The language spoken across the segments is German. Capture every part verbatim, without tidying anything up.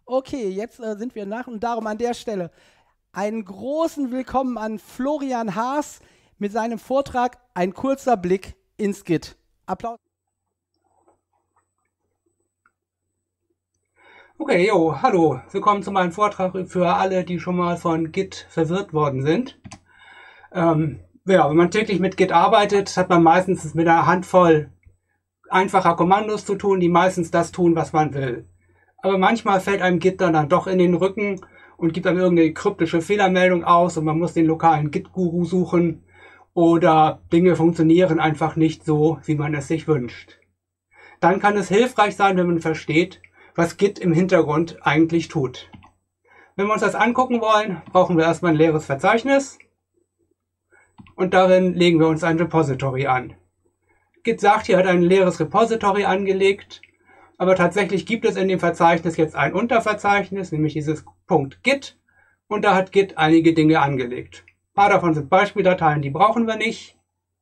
Okay, jetzt äh, sind wir nach und darum an der Stelle einen großen Willkommen an Florian Haas mit seinem Vortrag Ein kurzer Blick ins Git. Applaus. Okay, jo, hallo. Willkommen zu meinem Vortrag für alle, die schon mal von Git verwirrt worden sind. Ähm, ja, wenn man täglich mit Git arbeitet, hat man meistens mit einer Handvoll einfacher Kommandos zu tun, die meistens das tun, was man will. Aber manchmal fällt einem Git dann, dann doch in den Rücken und gibt dann irgendeine kryptische Fehlermeldung aus und man muss den lokalen Git-Guru suchen oder Dinge funktionieren einfach nicht so, wie man es sich wünscht. Dann kann es hilfreich sein, wenn man versteht, was Git im Hintergrund eigentlich tut. Wenn wir uns das angucken wollen, brauchen wir erstmal ein leeres Verzeichnis und darin legen wir uns ein Repository an. Git sagt, hier hat ein leeres Repository angelegt, aber tatsächlich gibt es in dem Verzeichnis jetzt ein Unterverzeichnis, nämlich dieses .git, und da hat Git einige Dinge angelegt. Ein paar davon sind Beispieldateien, die brauchen wir nicht,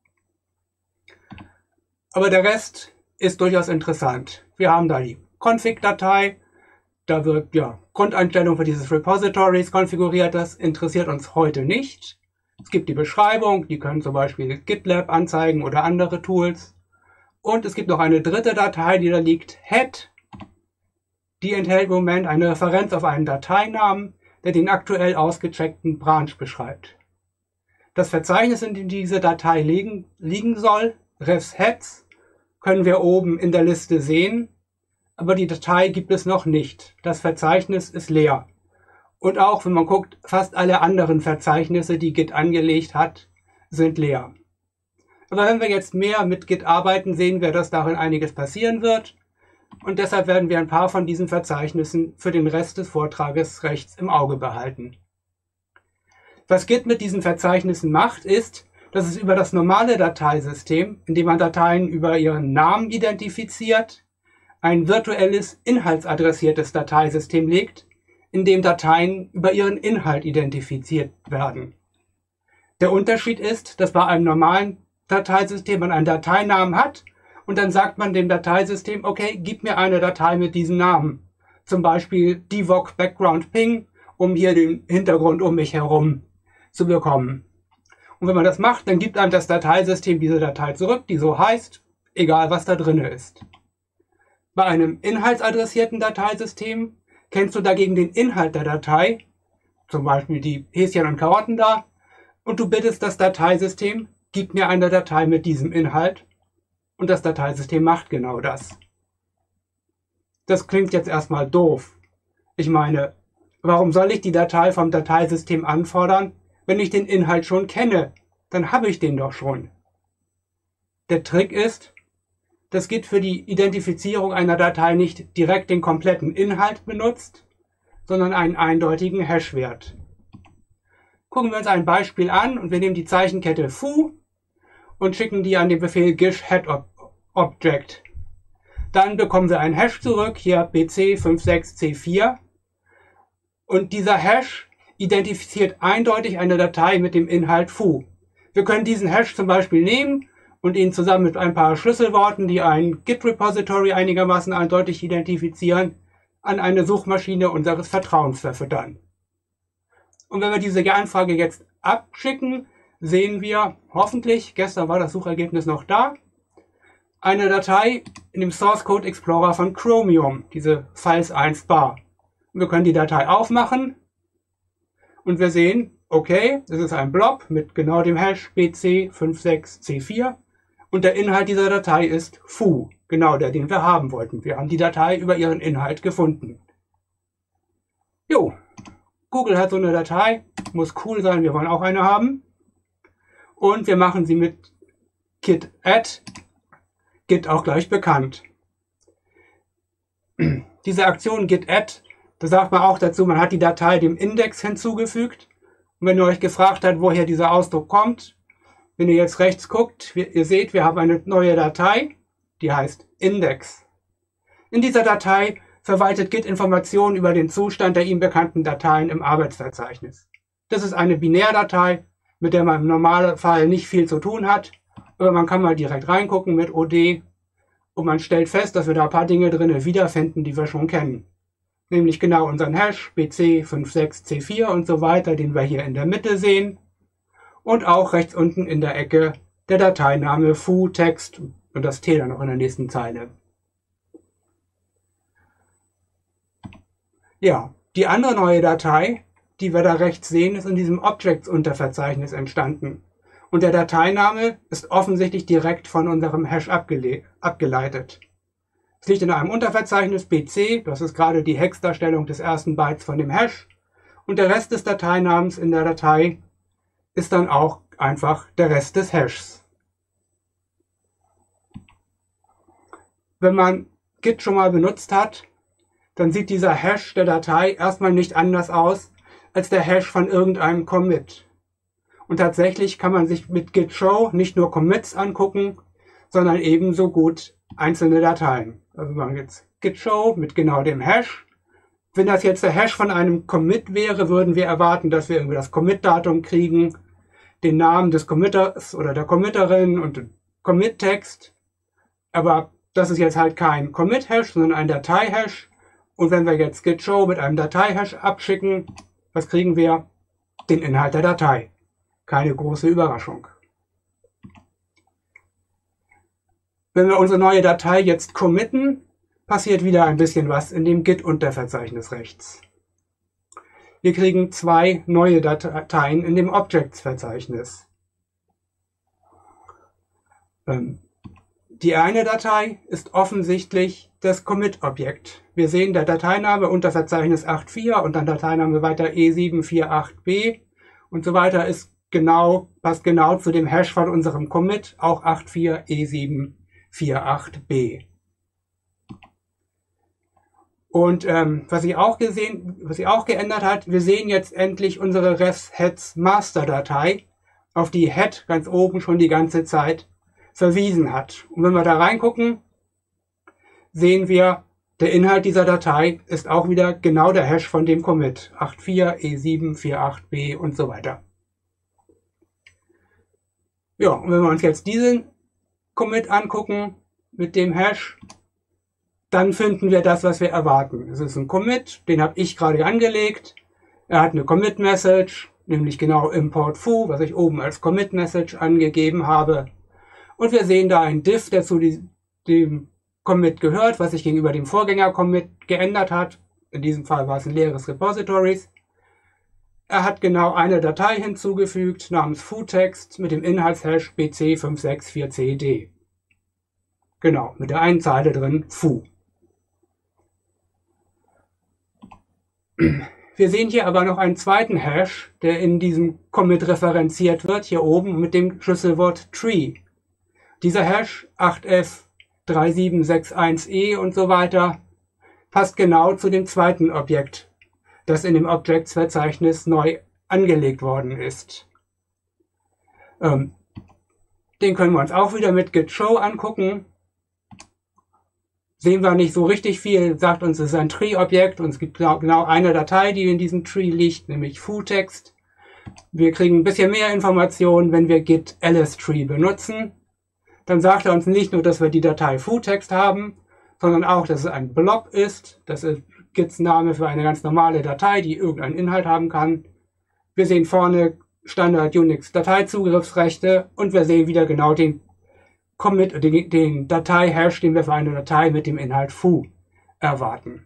aber der Rest ist durchaus interessant. Wir haben da die Config-Datei, da wird ja Grundeinstellung für dieses Repositories konfiguriert, das interessiert uns heute nicht. Es gibt die Beschreibung, die können zum Beispiel GitLab anzeigen oder andere Tools. Und es gibt noch eine dritte Datei, die da liegt, head. Die enthält im Moment eine Referenz auf einen Dateinamen, der den aktuell ausgecheckten Branch beschreibt. Das Verzeichnis, in dem diese Datei liegen, liegen soll, refs heads, können wir oben in der Liste sehen, aber die Datei gibt es noch nicht. Das Verzeichnis ist leer. Und auch, wenn man guckt, fast alle anderen Verzeichnisse, die Git angelegt hat, sind leer. Aber wenn wir jetzt mehr mit Git arbeiten, sehen wir, dass darin einiges passieren wird. Und deshalb werden wir ein paar von diesen Verzeichnissen für den Rest des Vortrages rechts im Auge behalten. Was Git mit diesen Verzeichnissen macht, ist, dass es über das normale Dateisystem, in dem man Dateien über ihren Namen identifiziert, ein virtuelles, inhaltsadressiertes Dateisystem legt, in dem Dateien über ihren Inhalt identifiziert werden. Der Unterschied ist, dass bei einem normalen Dateisystem man einen Dateinamen hat und dann sagt man dem Dateisystem, okay, gib mir eine Datei mit diesem Namen. Zum Beispiel devoc background ping, um hier den Hintergrund um mich herum zu bekommen. Und wenn man das macht, dann gibt einem das Dateisystem diese Datei zurück, die so heißt, egal was da drin ist. Bei einem inhaltsadressierten Dateisystem kennst du dagegen den Inhalt der Datei, zum Beispiel die Häschen und Karotten da, und du bittest das Dateisystem, gib mir eine Datei mit diesem Inhalt, und das Dateisystem macht genau das. Das klingt jetzt erstmal doof. Ich meine, warum soll ich die Datei vom Dateisystem anfordern, wenn ich den Inhalt schon kenne? Dann habe ich den doch schon. Der Trick ist, dass Git für die Identifizierung einer Datei nicht direkt den kompletten Inhalt benutzt, sondern einen eindeutigen Hash-Wert. Gucken wir uns ein Beispiel an und wir nehmen die Zeichenkette foo und schicken die an den Befehl gish head object. Dann bekommen wir einen Hash zurück, hier b c fünf sechs c vier. Und dieser Hash identifiziert eindeutig eine Datei mit dem Inhalt foo. Wir können diesen Hash zum Beispiel nehmen und ihn zusammen mit ein paar Schlüsselworten, die ein Git-Repository einigermaßen eindeutig identifizieren, an eine Suchmaschine unseres Vertrauens verfüttern. Und wenn wir diese Anfrage jetzt abschicken, sehen wir hoffentlich, gestern war das Suchergebnis noch da, eine Datei in dem Source Code Explorer von Chromium, diese files eins bar. Und wir können die Datei aufmachen und wir sehen, okay, das ist ein Blob mit genau dem Hash b c fünf sechs c vier und der Inhalt dieser Datei ist foo, genau der, den wir haben wollten. Wir haben die Datei über ihren Inhalt gefunden. Jo, Google hat so eine Datei, muss cool sein, wir wollen auch eine haben. Und wir machen sie mit git add, Git auch gleich bekannt. Diese Aktion git add, da sagt man auch dazu, man hat die Datei dem Index hinzugefügt. Und wenn ihr euch gefragt habt, woher dieser Ausdruck kommt, wenn ihr jetzt rechts guckt, ihr seht, wir haben eine neue Datei, die heißt Index. In dieser Datei verwaltet Git Informationen über den Zustand der ihm bekannten Dateien im Arbeitsverzeichnis. Das ist eine Binärdatei, mit der man im Normalfall nicht viel zu tun hat, aber man kann mal direkt reingucken mit O D und man stellt fest, dass wir da ein paar Dinge drin wiederfinden, die wir schon kennen. nämlich genau unseren Hash B C fünf sechs C vier und so weiter, den wir hier in der Mitte sehen. Und auch rechts unten in der Ecke der Dateiname foo-text und das T dann noch in der nächsten Zeile. Ja, die andere neue Datei, die wir da rechts sehen, ist in diesem Objects-Unterverzeichnis entstanden. Und der Dateiname ist offensichtlich direkt von unserem Hash abgele abgeleitet. Es liegt in einem Unterverzeichnis B C, das ist gerade die Hexdarstellung des ersten Bytes von dem Hash. Und der Rest des Dateinamens in der Datei ist dann auch einfach der Rest des Hashs. Wenn man Git schon mal benutzt hat, dann sieht dieser Hash der Datei erstmal nicht anders aus als der Hash von irgendeinem Commit. Und tatsächlich kann man sich mit Git Show nicht nur Commits angucken, sondern ebenso gut einzelne Dateien. Also wir machen jetzt Git Show mit genau dem Hash. Wenn das jetzt der Hash von einem Commit wäre, würden wir erwarten, dass wir irgendwie das Commit-Datum kriegen, den Namen des Committers oder der Committerin und den Commit-Text. Aber das ist jetzt halt kein Commit-Hash, sondern ein Datei-Hash. Und wenn wir jetzt Git Show mit einem Datei-Hash abschicken, was kriegen wir? Den Inhalt der Datei. Keine große Überraschung. Wenn wir unsere neue Datei jetzt committen, passiert wieder ein bisschen was in dem Git-Unterverzeichnis rechts. Wir kriegen zwei neue Dateien in dem Objects-Verzeichnis. Ähm, die eine Datei ist offensichtlich das Commit-Objekt. Wir sehen der Dateiname Unterverzeichnis acht Punkt vier und dann Dateiname weiter E sieben vier acht B und so weiter ist genau, passt genau zu dem Hash von unserem Commit, auch acht Punkt vier E sieben vier acht B. Und ähm, was sich auch gesehen, was sich auch geändert hat, wir sehen jetzt endlich unsere refs-heads Master-Datei, auf die head ganz oben schon die ganze Zeit verwiesen hat. Und wenn wir da reingucken, sehen wir, der Inhalt dieser Datei ist auch wieder genau der Hash von dem Commit, acht Punkt vier E sieben vier acht B und so weiter. Ja, und wenn wir uns jetzt diesen Commit angucken mit dem Hash, dann finden wir das, was wir erwarten. Es ist ein Commit, den habe ich gerade angelegt. Er hat eine Commit-Message, nämlich genau import foo, was ich oben als Commit-Message angegeben habe. Und wir sehen da ein Diff, der zu dem Commit gehört, was sich gegenüber dem Vorgänger-Commit geändert hat. In diesem Fall war es ein leeres Repositories. Er hat genau eine Datei hinzugefügt namens foo-text mit dem Inhaltshash B C fünf sechs vier C D. Genau, mit der einen Zeile drin foo. Wir sehen hier aber noch einen zweiten Hash, der in diesem Commit referenziert wird, hier oben mit dem Schlüsselwort tree. Dieser Hash acht F drei sieben sechs eins E und so weiter passt genau zu dem zweiten Objekt, das in dem Objects-Verzeichnis neu angelegt worden ist. Ähm, den können wir uns auch wieder mit Git Show angucken. Sehen wir nicht so richtig viel, sagt uns, es ist ein Tree-Objekt und es gibt genau, genau eine Datei, die in diesem Tree liegt, nämlich foo-text. Wir kriegen ein bisschen mehr Informationen, wenn wir git lstree benutzen. Dann sagt er uns nicht nur, dass wir die Datei foo-text haben, sondern auch, dass es ein Blob ist. Das ist Gits Name für eine ganz normale Datei, die irgendeinen Inhalt haben kann. Wir sehen vorne Standard Unix Dateizugriffsrechte und wir sehen wieder genau den Commit, den, den Datei-Hash, den wir für eine Datei mit dem Inhalt foo erwarten.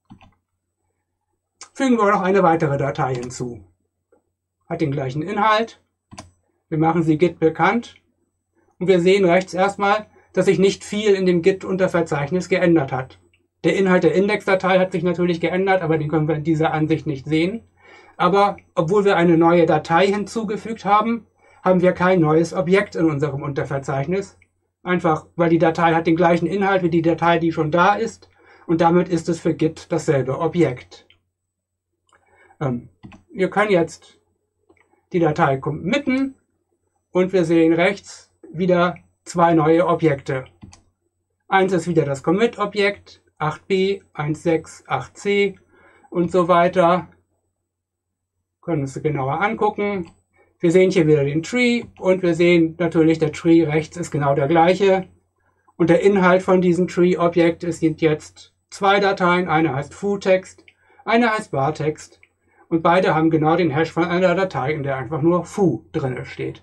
Fügen wir noch eine weitere Datei hinzu. Hat den gleichen Inhalt. Wir machen sie Git bekannt. Und wir sehen rechts erstmal, dass sich nicht viel in dem Git-Unterverzeichnis geändert hat. Der Inhalt der Indexdatei hat sich natürlich geändert, aber den können wir in dieser Ansicht nicht sehen. Aber obwohl wir eine neue Datei hinzugefügt haben, haben wir kein neues Objekt in unserem Unterverzeichnis. Einfach, weil die Datei hat den gleichen Inhalt wie die Datei, die schon da ist. Und damit ist es für Git dasselbe Objekt. Ähm, wir können jetzt die Datei committen und wir sehen rechts wieder zwei neue Objekte. Eins ist wieder das Commit-Objekt, acht B, eins sechs acht C und so weiter. Können uns genauer angucken. Wir sehen hier wieder den Tree und wir sehen natürlich, der Tree rechts ist genau der gleiche. Und der Inhalt von diesem Tree-Objekt sind jetzt zwei Dateien. Eine heißt foo-text Eine heißt Bartext und beide haben genau den Hash von einer Datei, in der einfach nur foo drin steht.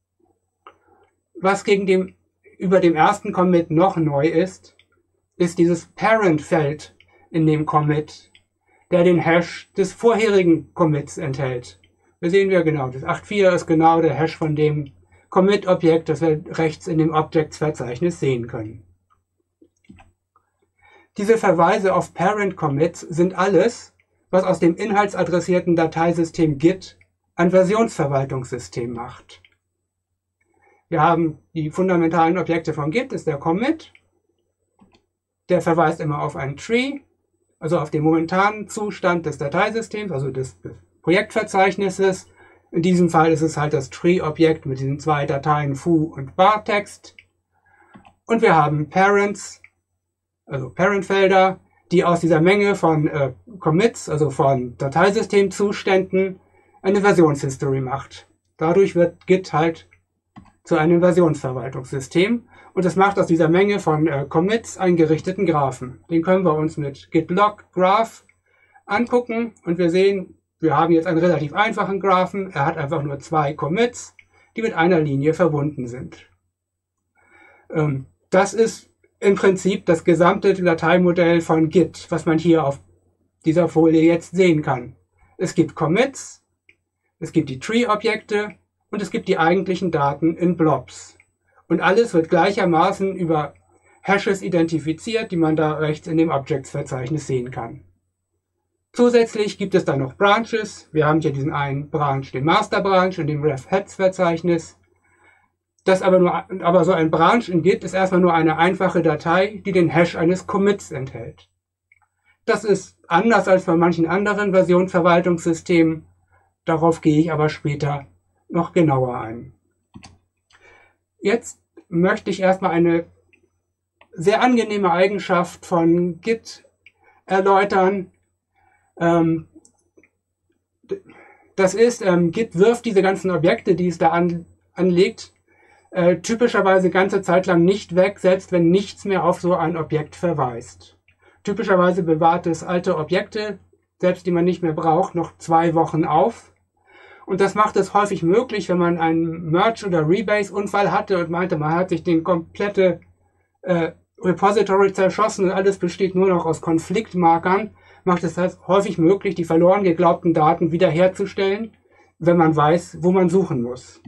Was gegen dem, über dem ersten Commit noch neu ist, ist dieses Parent-Feld in dem Commit, der den Hash des vorherigen Commits enthält. Wir sehen ja genau, das acht Punkt vier ist genau der Hash von dem Commit-Objekt, das wir rechts in dem Objects-Verzeichnis sehen können. Diese Verweise auf Parent-Commits sind alles, was aus dem inhaltsadressierten Dateisystem Git ein Versionsverwaltungssystem macht. Wir haben die fundamentalen Objekte von Git, das ist der Commit. Der verweist immer auf einen Tree, also auf den momentanen Zustand des Dateisystems, also des Projektverzeichnisses. In diesem Fall ist es halt das Tree-Objekt mit diesen zwei Dateien foo und bartext. Und wir haben Parents, also Parent-Felder, die aus dieser Menge von äh, Commits, also von Dateisystemzuständen, eine Versionshistory macht. Dadurch wird Git halt zu einem Versionsverwaltungssystem und es macht aus dieser Menge von äh, Commits einen gerichteten Graphen. Den können wir uns mit git log graph angucken und wir sehen, wir haben jetzt einen relativ einfachen Graphen. Er hat einfach nur zwei Commits, die mit einer Linie verbunden sind. Ähm, das ist im Prinzip das gesamte Dateimodell von Git, was man hier auf dieser Folie jetzt sehen kann. Es gibt Commits, es gibt die Tree-Objekte und es gibt die eigentlichen Daten in Blobs. Und alles wird gleichermaßen über Hashes identifiziert, die man da rechts in dem Objects-Verzeichnis sehen kann. Zusätzlich gibt es dann noch Branches. Wir haben hier diesen einen Branch, den Master Branch in dem Ref-Heads-Verzeichnis. Das aber nur, aber so ein Branch in Git ist erstmal nur eine einfache Datei, die den Hash eines Commits enthält. Das ist anders als bei manchen anderen Versionsverwaltungssystemen. Darauf gehe ich aber später noch genauer ein. Jetzt möchte ich erstmal eine sehr angenehme Eigenschaft von Git erläutern. Ähm, das ist, ähm, Git wirft diese ganzen Objekte, die es da an, anlegt, äh, typischerweise ganze Zeit lang nicht weg, selbst wenn nichts mehr auf so ein Objekt verweist. Typischerweise bewahrt es alte Objekte, selbst die man nicht mehr braucht, noch zwei Wochen auf. Und das macht es häufig möglich, wenn man einen Merge- oder Rebase-Unfall hatte und meinte, man hat sich den komplette äh, Repository zerschossen und alles besteht nur noch aus Konfliktmarkern, macht es das häufig möglich, die verloren geglaubten Daten wiederherzustellen, wenn man weiß, wo man suchen muss.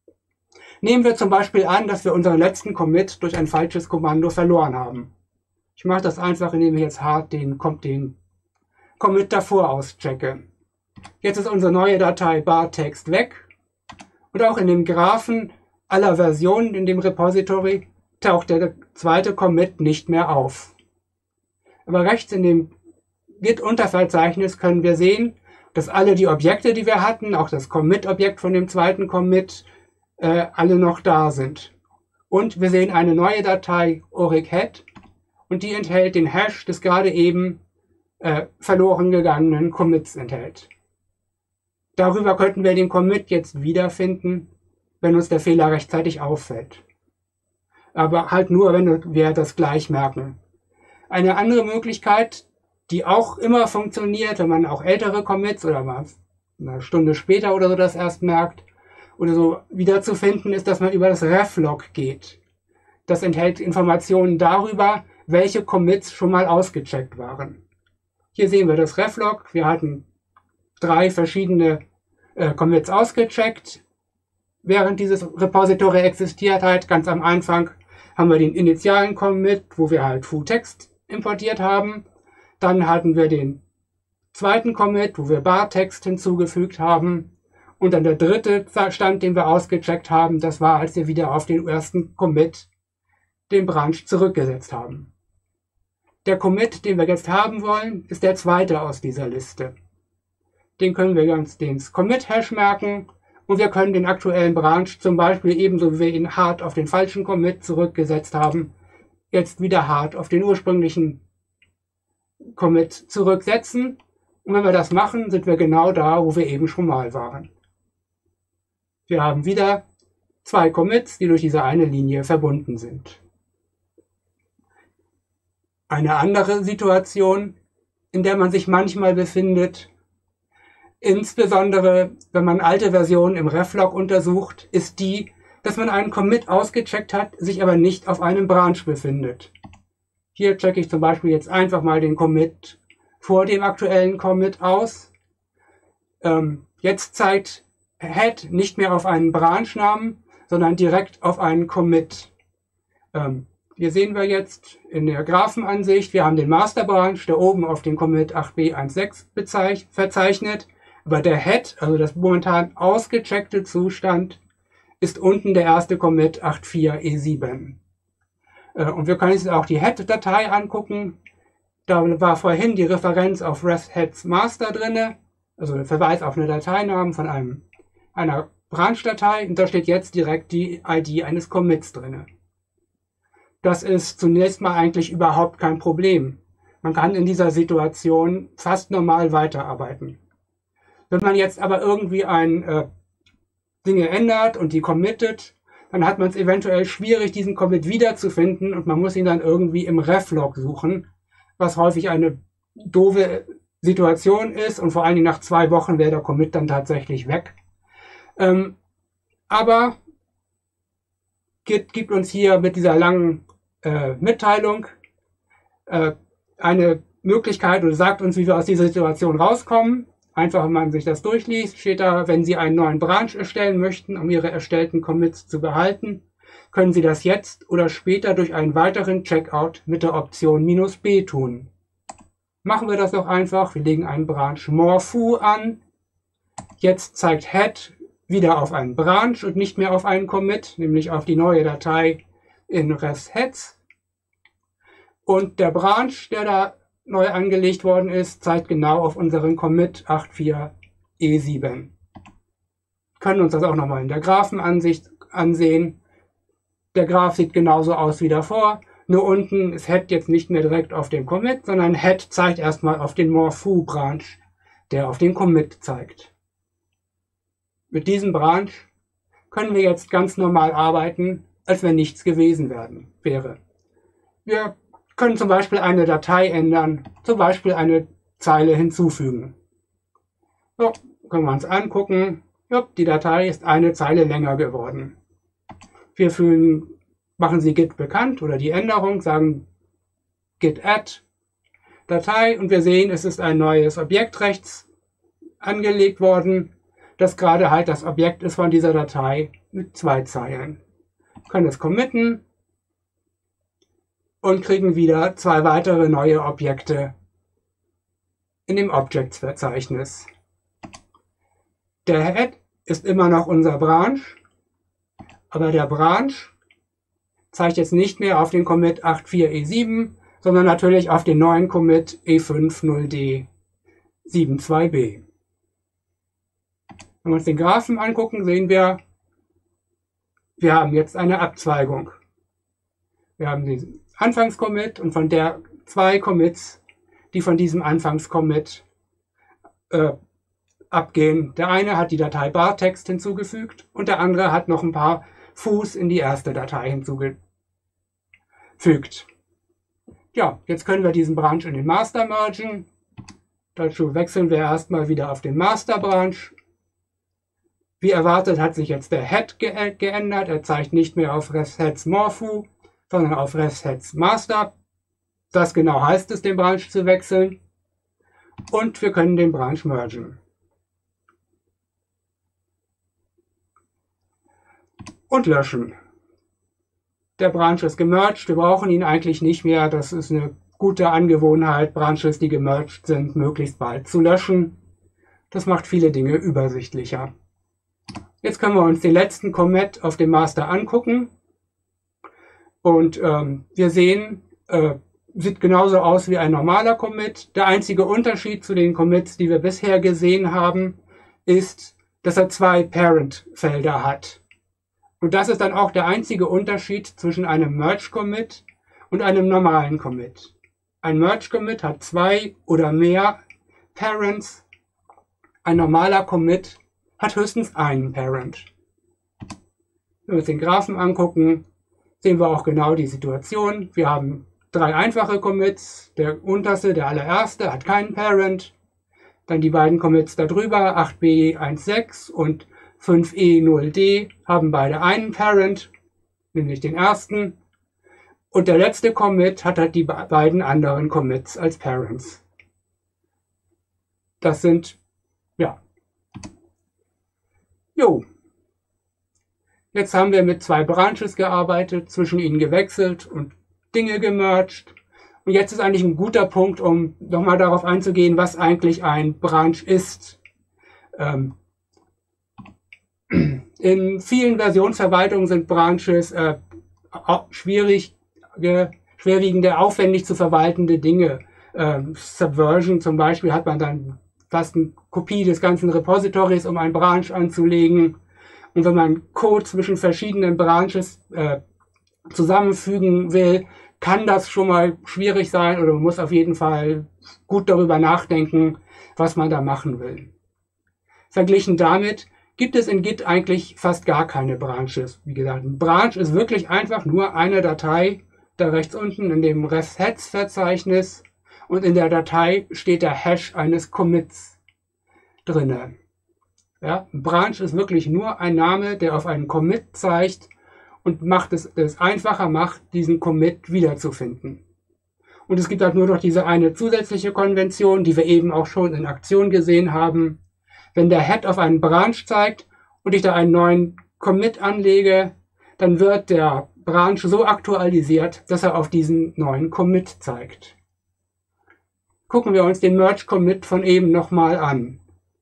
Nehmen wir zum Beispiel an, dass wir unseren letzten Commit durch ein falsches Kommando verloren haben. Ich mache das einfach, indem ich jetzt hart den, den Commit davor auschecke. Jetzt ist unsere neue Datei bartext weg und auch in dem Graphen aller Versionen in dem Repository taucht der zweite Commit nicht mehr auf. Aber rechts in dem Git-Unterverzeichnis können wir sehen, dass alle die Objekte, die wir hatten, auch das Commit-Objekt von dem zweiten Commit, äh, alle noch da sind. Und wir sehen eine neue Datei orichead und die enthält den Hash des gerade eben äh, verloren gegangenen Commits enthält. Darüber könnten wir den Commit jetzt wiederfinden, wenn uns der Fehler rechtzeitig auffällt. Aber halt nur, wenn wir das gleich merken. Eine andere Möglichkeit, die auch immer funktioniert, wenn man auch ältere Commits oder mal eine Stunde später oder so das erst merkt, oder so wiederzufinden, ist, dass man über das Reflog geht. Das enthält Informationen darüber, welche Commits schon mal ausgecheckt waren. Hier sehen wir das Reflog. Wir hatten drei verschiedene äh, Commits ausgecheckt, während dieses Repository existiert hat. Ganz am Anfang haben wir den initialen Commit, wo wir halt foo-text importiert haben. Dann hatten wir den zweiten Commit, wo wir bartext hinzugefügt haben. Und dann der dritte Stand, den wir ausgecheckt haben, das war, als wir wieder auf den ersten Commit, den Branch, zurückgesetzt haben. Der Commit, den wir jetzt haben wollen, ist der zweite aus dieser Liste. Den können wir uns den Commit-Hash merken und wir können den aktuellen Branch zum Beispiel ebenso wie wir ihn hart auf den falschen Commit zurückgesetzt haben, jetzt wieder hart auf den ursprünglichen Commit zurücksetzen. Und wenn wir das machen, sind wir genau da, wo wir eben schon mal waren. Wir haben wieder zwei Commits, die durch diese eine Linie verbunden sind. Eine andere Situation in der man sich manchmal befindet, insbesondere wenn man alte Versionen im Reflog untersucht, ist die, dass man einen Commit ausgecheckt hat, sich aber nicht auf einem Branch befindet. Hier checke ich zum Beispiel jetzt einfach mal den Commit vor dem aktuellen Commit aus. Ähm, jetzt zeigt Head nicht mehr auf einen Branchnamen, sondern direkt auf einen Commit. Ähm, hier sehen wir jetzt in der Graphenansicht, wir haben den Master Branch, der oben auf den Commit acht b sechzehn verzeichnet, aber der Head, also das momentan ausgecheckte Zustand, ist unten der erste Commit acht vier e sieben. Äh, und wir können uns auch die Head-Datei angucken. Da war vorhin die Referenz auf refheads master drinne, also der Verweis auf eine Dateinamen von einem, einer Branch-Datei, und da steht jetzt direkt die I D eines Commits drinne. Das ist zunächst mal eigentlich überhaupt kein Problem. Man kann in dieser Situation fast normal weiterarbeiten. Wenn man jetzt aber irgendwie ein äh, Dinge ändert und die committet, dann hat man es eventuell schwierig, diesen Commit wiederzufinden, und man muss ihn dann irgendwie im Reflog suchen, was häufig eine doofe Situation ist, und vor allen Dingen nach zwei Wochen wäre der Commit dann tatsächlich weg. Ähm, aber Git gibt uns hier mit dieser langen äh, Mitteilung äh, eine Möglichkeit oder sagt uns, wie wir aus dieser Situation rauskommen. Einfach, wenn man sich das durchliest, steht da, wenn Sie einen neuen Branch erstellen möchten, um Ihre erstellten Commits zu behalten, können Sie das jetzt oder später durch einen weiteren Checkout mit der Option "-b" tun. Machen wir das doch einfach. Wir legen einen Branch morfoo an. Jetzt zeigt Head wieder auf einen Branch und nicht mehr auf einen Commit, nämlich auf die neue Datei in refheads. Und der Branch, der da neu angelegt worden ist, zeigt genau auf unseren Commit acht vier e sieben. Wir können uns das auch nochmal in der Graphenansicht ansehen. Der Graph sieht genauso aus wie davor, nur unten ist Head jetzt nicht mehr direkt auf dem Commit, sondern Head zeigt erstmal auf den morfoo Branch, der auf den Commit zeigt. Mit diesem Branch können wir jetzt ganz normal arbeiten, als wenn nichts gewesen werden, wäre. Wir können zum Beispiel eine Datei ändern, zum Beispiel eine Zeile hinzufügen. So, können wir uns angucken. Ja, die Datei ist eine Zeile länger geworden. Wir fügen, machen sie Git bekannt oder die Änderung, sagen Git add Datei, und wir sehen, es ist ein neues Objekt rechts angelegt worden, das gerade halt das Objekt ist von dieser Datei mit zwei Zeilen. Wir können es committen und kriegen wieder zwei weitere neue Objekte in dem Objects-Verzeichnis. Der Head ist immer noch unser Branch, aber der Branch zeigt jetzt nicht mehr auf den Commit acht vier e sieben, sondern natürlich auf den neuen Commit e fünf null d sieben zwei b. Wenn wir uns den Graphen angucken, sehen wir, wir haben jetzt eine Abzweigung. Wir haben den Anfangscommit und von der zwei Commits, die von diesem Anfangscommit äh, abgehen. Der eine hat die Datei bartext hinzugefügt und der andere hat noch ein paar Fuß in die erste Datei hinzugefügt. Ja, jetzt können wir diesen Branch in den Master mergen. Dazu wechseln wir erstmal wieder auf den Master Branch. Wie erwartet hat sich jetzt der Head ge geändert. Er zeigt nicht mehr auf refheads morfoo, sondern auf refheads master. Das genau heißt es, den Branch zu wechseln. Und wir können den Branch mergen. Und löschen. Der Branch ist gemerged. Wir brauchen ihn eigentlich nicht mehr. Das ist eine gute Angewohnheit, Branches, die gemerged sind, möglichst bald zu löschen. Das macht viele Dinge übersichtlicher. Jetzt können wir uns den letzten Commit auf dem Master angucken. Und ähm, wir sehen, äh, sieht genauso aus wie ein normaler Commit. Der einzige Unterschied zu den Commits, die wir bisher gesehen haben, ist, dass er zwei Parent-Felder hat. Und das ist dann auch der einzige Unterschied zwischen einem Merge-Commit und einem normalen Commit. Ein Merge-Commit hat zwei oder mehr Parents. Ein normaler Commit hat höchstens einen Parent. Wenn wir uns den Graphen angucken, sehen wir auch genau die Situation. Wir haben drei einfache Commits. Der unterste, der allererste, hat keinen Parent. Dann die beiden Commits darüber, acht b eins Punkt sechs und fünf e null d, haben beide einen Parent, nämlich den ersten. Und der letzte Commit hat halt die beiden anderen Commits als Parents. Das sind, ja. Jo. Jetzt haben wir mit zwei Branches gearbeitet, zwischen ihnen gewechselt und Dinge gemerged. Und jetzt ist eigentlich ein guter Punkt, um nochmal darauf einzugehen, was eigentlich ein Branch ist. Ähm, in vielen Versionsverwaltungen sind Branches äh, schwierig, äh, schwerwiegende, aufwendig zu verwaltende Dinge. Ähm, Subversion zum Beispiel hat man dann fast eine Kopie des ganzen Repositories, um ein Branch anzulegen. Und wenn man Code zwischen verschiedenen Branches äh, zusammenfügen will, kann das schon mal schwierig sein oder man muss auf jeden Fall gut darüber nachdenken, was man da machen will. Verglichen damit gibt es in Git eigentlich fast gar keine Branches. Wie gesagt, ein Branch ist wirklich einfach nur eine Datei, da rechts unten in dem Refs-Heads-Verzeichnis, und in der Datei steht der Hash eines Commits drinne. Ja, ein Branch ist wirklich nur ein Name, der auf einen Commit zeigt und macht es, es einfacher macht, diesen Commit wiederzufinden. Und es gibt halt nur noch diese eine zusätzliche Konvention, die wir eben auch schon in Aktion gesehen haben. Wenn der Head auf einen Branch zeigt und ich da einen neuen Commit anlege, dann wird der Branch so aktualisiert, dass er auf diesen neuen Commit zeigt. Gucken wir uns den Merge-Commit von eben nochmal an.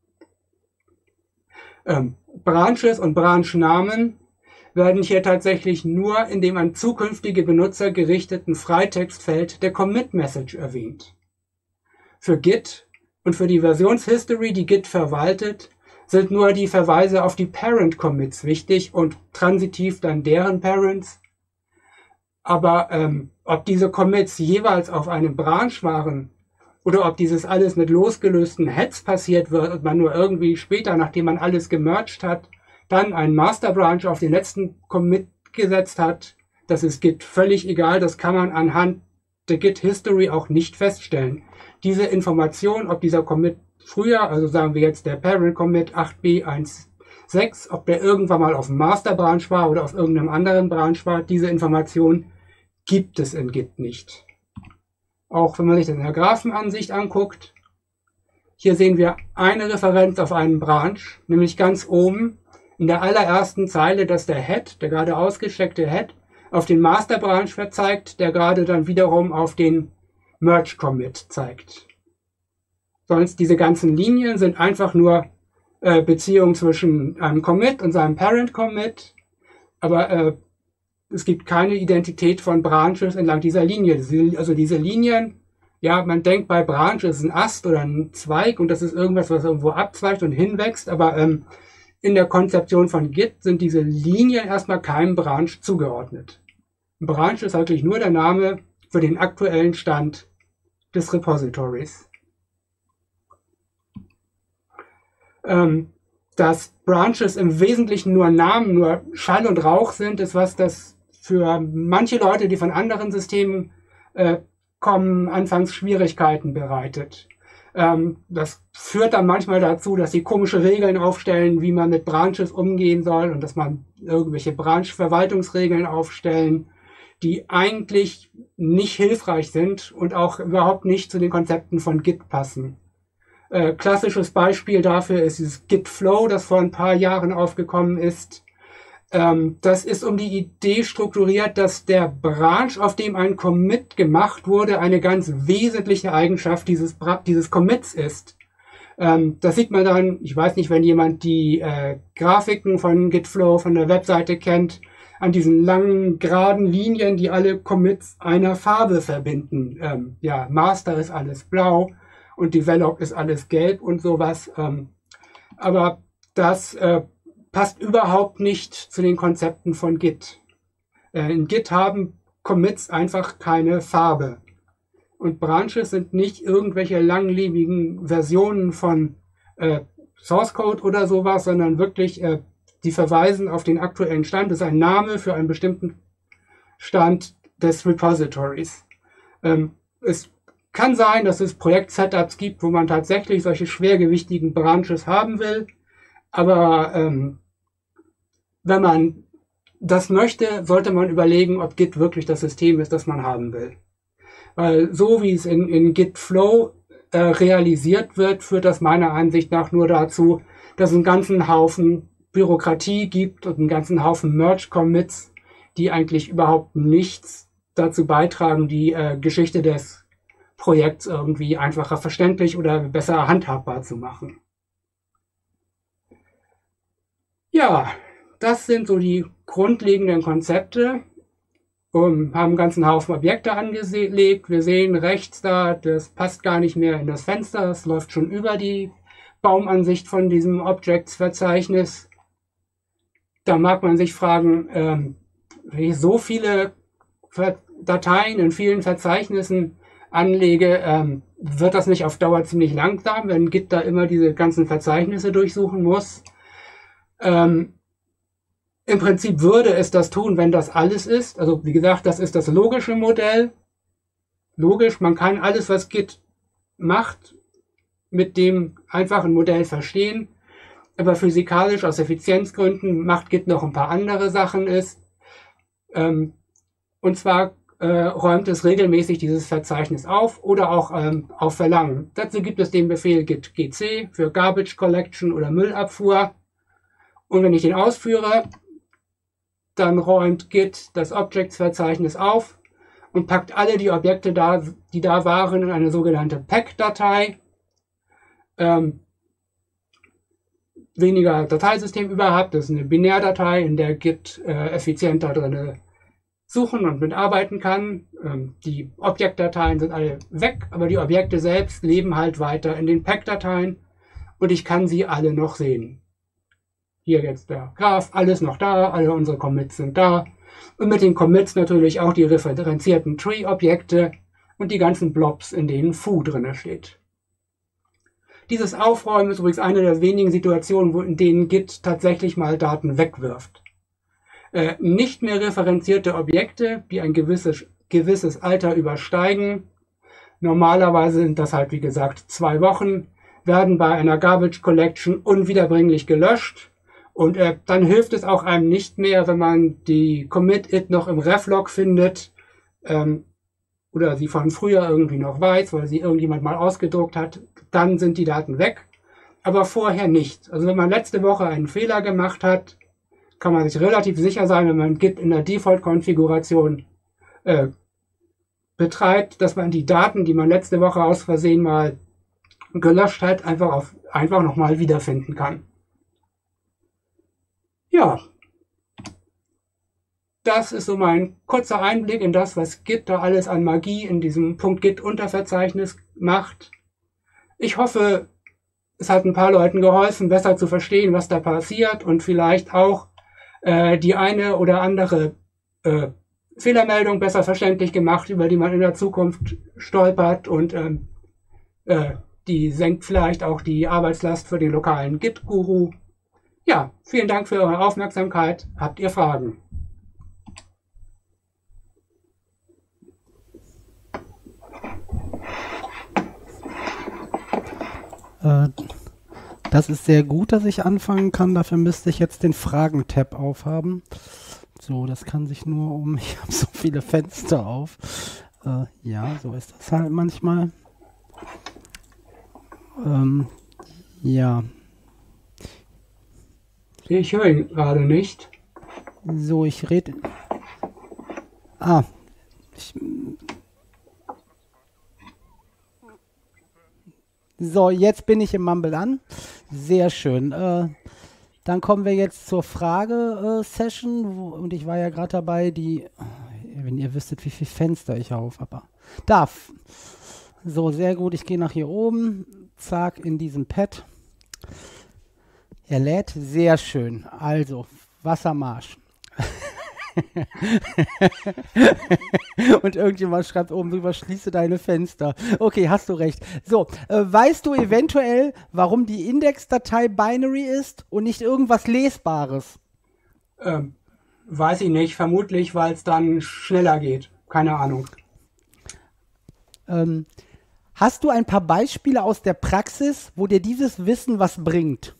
Ähm, Branches und Branchnamen werden hier tatsächlich nur in dem an zukünftige Benutzer gerichteten Freitextfeld der Commit-Message erwähnt. Für Git und für die Versionshistory, die Git verwaltet, sind nur die Verweise auf die Parent-Commits wichtig und transitiv dann deren Parents. Aber ähm, ob diese Commits jeweils auf einem Branch waren oder ob dieses alles mit losgelösten Heads passiert wird und man nur irgendwie später, nachdem man alles gemerged hat, dann einen Master Branch auf den letzten Commit gesetzt hat, das ist Git völlig egal, das kann man anhand der Git History auch nicht feststellen. Diese Information, ob dieser Commit früher, also sagen wir jetzt der Parent Commit acht b eins Punkt sechs, ob der irgendwann mal auf dem Master Branch war oder auf irgendeinem anderen Branch war, diese Information gibt es in Git nicht. Auch wenn man sich das in der Graphenansicht anguckt, hier sehen wir eine Referenz auf einen Branch, nämlich ganz oben in der allerersten Zeile, dass der Head, der gerade ausgesteckte Head, auf den Master Branch verzeigt, der gerade dann wiederum auf den Merge Commit zeigt. Sonst diese ganzen Linien sind einfach nur äh, Beziehungen zwischen einem Commit und seinem Parent Commit, aber äh, es gibt keine Identität von Branches entlang dieser Linie. Also diese Linien, ja, man denkt bei Branch ist ein Ast oder ein Zweig und das ist irgendwas, was irgendwo abzweigt und hinwächst, aber ähm, in der Konzeption von Git sind diese Linien erstmal keinem Branch zugeordnet. Ein Branch ist wirklich nur der Name für den aktuellen Stand des Repositories. Ähm, dass Branches im Wesentlichen nur Namen, nur Schall und Rauch sind, ist was, das für manche Leute, die von anderen Systemen äh, kommen, anfangs Schwierigkeiten bereitet. Ähm, das führt dann manchmal dazu, dass sie komische Regeln aufstellen, wie man mit Branches umgehen soll und dass man irgendwelche Branch-Verwaltungsregeln aufstellen, die eigentlich nicht hilfreich sind und auch überhaupt nicht zu den Konzepten von Git passen. Äh, klassisches Beispiel dafür ist dieses Git Flow, das vor ein paar Jahren aufgekommen ist. Ähm, das ist um die Idee strukturiert, dass der Branch, auf dem ein Commit gemacht wurde, eine ganz wesentliche Eigenschaft dieses, dieses Commits ist. Ähm, das sieht man dann, ich weiß nicht, wenn jemand die äh, Grafiken von Git Flow von der Webseite kennt, an diesen langen, geraden Linien, die alle Commits einer Farbe verbinden. Ähm, ja, Master ist alles blau und Develop ist alles gelb und sowas. Ähm, aber das äh, passt überhaupt nicht zu den Konzepten von Git. Äh, in Git haben Commits einfach keine Farbe. Und Branches sind nicht irgendwelche langlebigen Versionen von äh, Source Code oder sowas, sondern wirklich, äh, die verweisen auf den aktuellen Stand. Das ist ein Name für einen bestimmten Stand des Repositories. Ähm, es kann sein, dass es Projekt-Setups gibt, wo man tatsächlich solche schwergewichtigen Branches haben will. Aber ähm, wenn man das möchte, sollte man überlegen, ob Git wirklich das System ist, das man haben will. Weil so wie es in, in Git Flow äh, realisiert wird, führt das meiner Ansicht nach nur dazu, dass es einen ganzen Haufen Bürokratie gibt und einen ganzen Haufen Merge-Commits, die eigentlich überhaupt nichts dazu beitragen, die äh, Geschichte des Projekts irgendwie einfacher verständlich oder besser handhabbar zu machen. Ja, das sind so die grundlegenden Konzepte. Um, haben einen ganzen Haufen Objekte angelegt. Wir sehen rechts da, das passt gar nicht mehr in das Fenster. Das läuft schon über die Baumansicht von diesem Objects-Verzeichnis. Da mag man sich fragen, ähm, wenn ich so viele Dateien in vielen Verzeichnissen anlege, ähm, wird das nicht auf Dauer ziemlich langsam, wenn Git da immer diese ganzen Verzeichnisse durchsuchen muss. Ähm, Im Prinzip würde es das tun, wenn das alles ist. Also wie gesagt, das ist das logische Modell. Logisch, man kann alles, was Git macht, mit dem einfachen Modell verstehen. Aber physikalisch, aus Effizienzgründen, macht Git noch ein paar andere Sachen. Ist. Ähm, und zwar äh, räumt es regelmäßig dieses Verzeichnis auf oder auch ähm, auf Verlangen. Dazu gibt es den Befehl git gc für Garbage Collection oder Müllabfuhr. Und wenn ich den ausführe, dann räumt Git das Objects-Verzeichnis auf und packt alle die Objekte, da, die da waren, in eine sogenannte Pack-Datei. Ähm, weniger Dateisystem überhaupt, das ist eine Binärdatei, in der Git äh, effizient da drin suchen und mitarbeiten kann. Ähm, die Objektdateien sind alle weg, aber die Objekte selbst leben halt weiter in den Pack-Dateien und ich kann sie alle noch sehen. Hier jetzt der Graph, alles noch da, alle unsere Commits sind da. Und mit den Commits natürlich auch die referenzierten Tree-Objekte und die ganzen Blobs, in denen foo drin steht. Dieses Aufräumen ist übrigens eine der wenigen Situationen, wo in denen Git tatsächlich mal Daten wegwirft. Äh, nicht mehr referenzierte Objekte, die ein gewisses, gewisses Alter übersteigen, normalerweise sind das halt wie gesagt zwei Wochen, werden bei einer Garbage Collection unwiederbringlich gelöscht. Und äh, dann hilft es auch einem nicht mehr, wenn man die Commit-It noch im Reflog findet ähm, oder sie von früher irgendwie noch weiß, weil sie irgendjemand mal ausgedruckt hat, dann sind die Daten weg, aber vorher nicht. Also wenn man letzte Woche einen Fehler gemacht hat, kann man sich relativ sicher sein, wenn man Git in der Default-Konfiguration äh, betreibt, dass man die Daten, die man letzte Woche aus Versehen mal gelöscht hat, einfach, auf, einfach nochmal wiederfinden kann. Ja, das ist so mein kurzer Einblick in das, was Git da alles an Magie in diesem .git-Unterverzeichnis macht. Ich hoffe, es hat ein paar Leuten geholfen, besser zu verstehen, was da passiert und vielleicht auch äh, die eine oder andere äh, Fehlermeldung besser verständlich gemacht, über die man in der Zukunft stolpert und ähm, äh, die senkt vielleicht auch die Arbeitslast für den lokalen Git-Guru. Ja, vielen Dank für eure Aufmerksamkeit. Habt ihr Fragen? Äh, das ist sehr gut, dass ich anfangen kann. Dafür müsste ich jetzt den Fragen-Tab aufhaben. So, das kann sich nur um... Ich habe so viele Fenster auf. Äh, ja, so ist das halt manchmal. Ähm, ja. Ich höre ihn gerade nicht. So, ich rede... Ah. Ich, so, jetzt bin ich im Mumble an. Sehr schön. Äh, dann kommen wir jetzt zur Frage-Session. Äh, und ich war ja gerade dabei, die... Wenn ihr wüsstet, wie viele Fenster ich auf habe. Da. So, sehr gut. Ich gehe nach hier oben. Zack, in diesem Pad. Er lädt, sehr schön. Also, Wassermarsch. Und irgendjemand schreibt oben drüber, schließe deine Fenster. Okay, hast du recht. So, äh, weißt du eventuell, warum die Indexdatei Binary ist und nicht irgendwas Lesbares? Ähm, weiß ich nicht. Vermutlich, weil es dann schneller geht. Keine Ahnung. Ähm, hast du ein paar Beispiele aus der Praxis, wo dir dieses Wissen was bringt?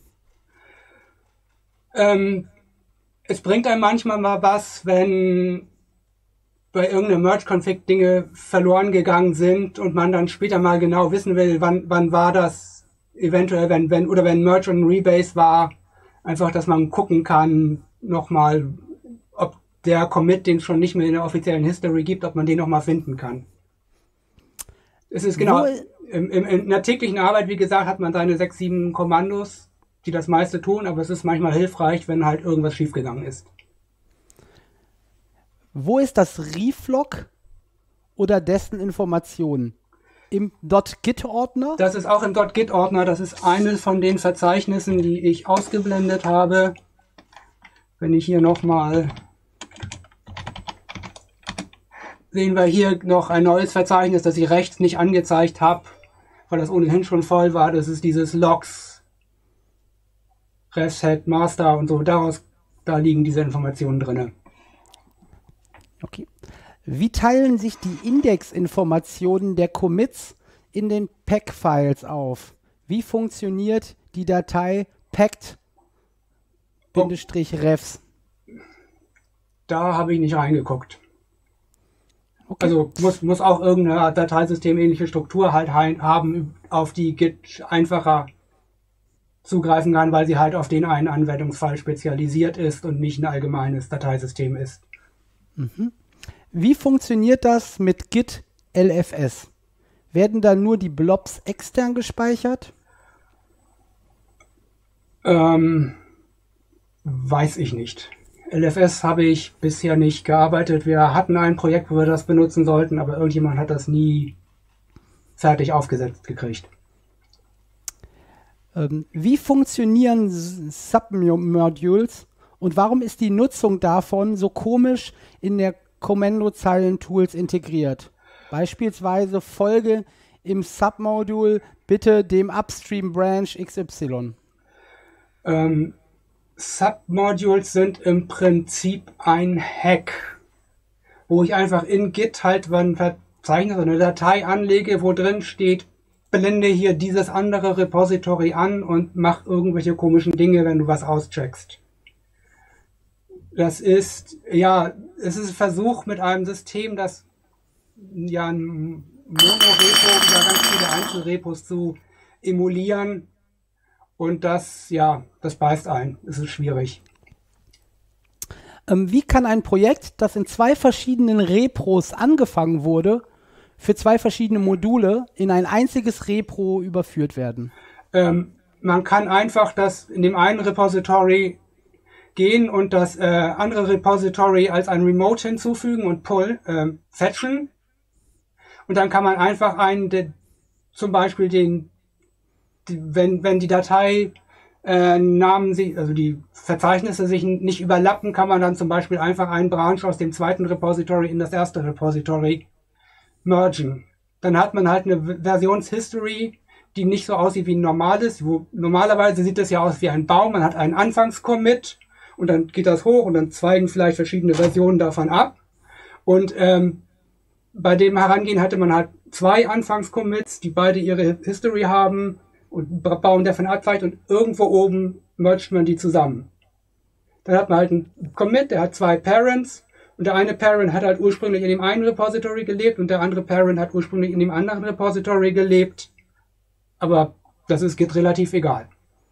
Ähm, es bringt einem manchmal mal was, wenn bei irgendeiner Merge-Config Dinge verloren gegangen sind und man dann später mal genau wissen will, wann, wann war das eventuell, wenn, wenn, oder wenn Merge und Rebase war, einfach, dass man gucken kann, nochmal, ob der Commit, den es schon nicht mehr in der offiziellen History gibt, ob man den nochmal finden kann. Es ist genau, im, im, in der täglichen Arbeit, wie gesagt, hat man seine sechs, sieben Kommandos, die das meiste tun, aber es ist manchmal hilfreich, wenn halt irgendwas schiefgegangen ist. Wo ist das Reflog oder dessen Informationen? Im .git-Ordner? Das ist auch im .git-Ordner. Das ist eines von den Verzeichnissen, die ich ausgeblendet habe. Wenn ich hier nochmal... Sehen wir hier noch ein neues Verzeichnis, das ich rechts nicht angezeigt habe, weil das ohnehin schon voll war. Das ist dieses Logs, Refset, Master und so. Daraus, da liegen diese Informationen drin. Okay. Wie teilen sich die Indexinformationen der Commits in den Pack-Files auf? Wie funktioniert die Datei packed-refs? Da habe ich nicht reingeguckt. Okay. Also muss, muss auch irgendeine Dateisystem-ähnliche Struktur halt haben, auf die Git einfacher zugreifen kann, weil sie halt auf den einen Anwendungsfall spezialisiert ist und nicht ein allgemeines Dateisystem ist. Mhm. Wie funktioniert das mit Git L F S? Werden da nur die Blobs extern gespeichert? Ähm, weiß ich nicht. L F S habe ich bisher nicht gearbeitet. Wir hatten ein Projekt, wo wir das benutzen sollten, aber irgendjemand hat das nie fertig aufgesetzt gekriegt. Ähm, wie funktionieren Submodules und warum ist die Nutzung davon so komisch in der Kommandozeilen-Tools integriert? Beispielsweise folge im Submodule bitte dem Upstream Branch X Y. Ähm, Submodules sind im Prinzip ein Hack, wo ich einfach in Git halt ein Verzeichnis, eine Datei anlege, wo drin steht, blende hier dieses andere Repository an und mach irgendwelche komischen Dinge, wenn du was auscheckst. Das ist, ja, es ist ein Versuch mit einem System, das ja ein Monorepo über ganz viele Einzelrepos zu emulieren. Und das, ja, das beißt ein. Es ist schwierig. Ähm, wie kann ein Projekt, das in zwei verschiedenen Repos angefangen wurde, für zwei verschiedene Module in ein einziges Repro überführt werden? Ähm, man kann einfach das in dem einen Repository gehen und das äh, andere Repository als ein Remote hinzufügen und pull, äh, fetchen. Und dann kann man einfach einen, der, zum Beispiel den, die, wenn, wenn die Datei äh, Namen sich, also die Verzeichnisse sich nicht überlappen, kann man dann zum Beispiel einfach einen Branch aus dem zweiten Repository in das erste Repository mergen. Dann hat man halt eine Versionshistory, die nicht so aussieht wie ein normales. Wo, normalerweise sieht das ja aus wie ein Baum. Man hat einen Anfangscommit und dann geht das hoch und dann zweigen vielleicht verschiedene Versionen davon ab. Und ähm, bei dem Herangehen hatte man halt zwei Anfangscommits, die beide ihre History haben und bauen davon ab und irgendwo oben mergt man die zusammen. Dann hat man halt einen Commit, der hat zwei Parents und der eine Parent hat halt ursprünglich in dem einen Repository gelebt und der andere Parent hat ursprünglich in dem anderen Repository gelebt. Aber das ist Git relativ egal.